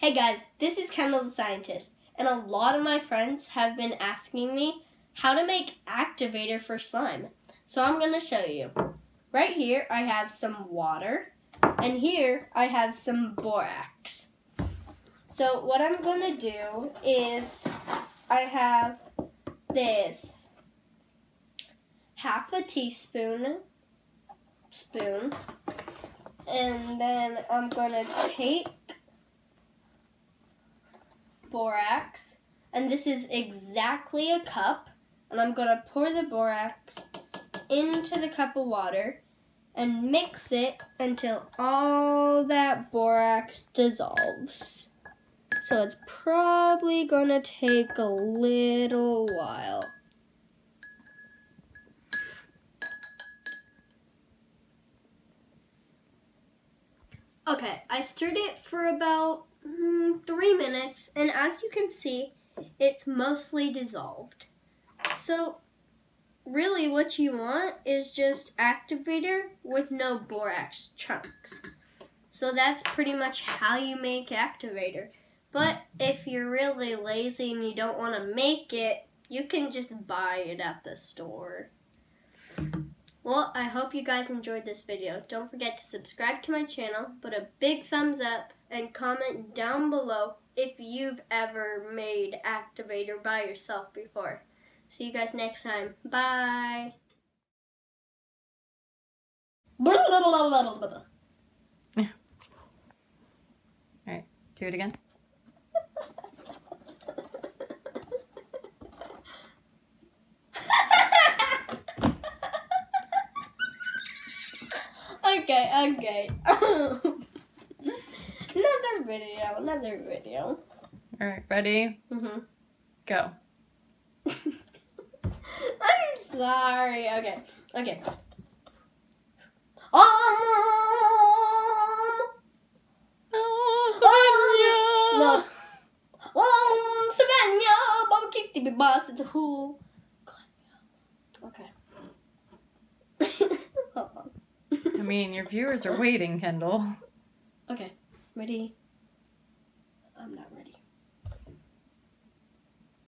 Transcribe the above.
Hey guys, this is Kendall the Scientist, and a lot of my friends have been asking me how to make Activator for slime. So I'm going to show you. Right here I have some water, and here I have some borax. So what I'm going to do is I have this half a teaspoon, and then I'm going to take borax, and this is exactly a cup, and I'm going to pour the borax into the cup of water and mix it until all that borax dissolves. So it's probably going to take a little while. Okay, I stirred it for about 3 minutes, and as you can see, it's mostly dissolved. So really what you want is just Activator with no borax chunks. So that's pretty much how you make Activator. But if you're really lazy and you don't want to make it, you can just buy it at the store. Well, I hope you guys enjoyed this video. Don't forget to subscribe to my channel, put a big thumbs up, and comment down below if you've ever made Activator by yourself before. See you guys next time. Bye! Alright, do it again. Okay. Another video. Alright, ready? Go. I'm sorry. Okay. No. Savannah, Baba kicked the boss at the who. Okay. Hold on. I mean, your viewers are waiting, Kendall. Okay. Ready? I'm not ready.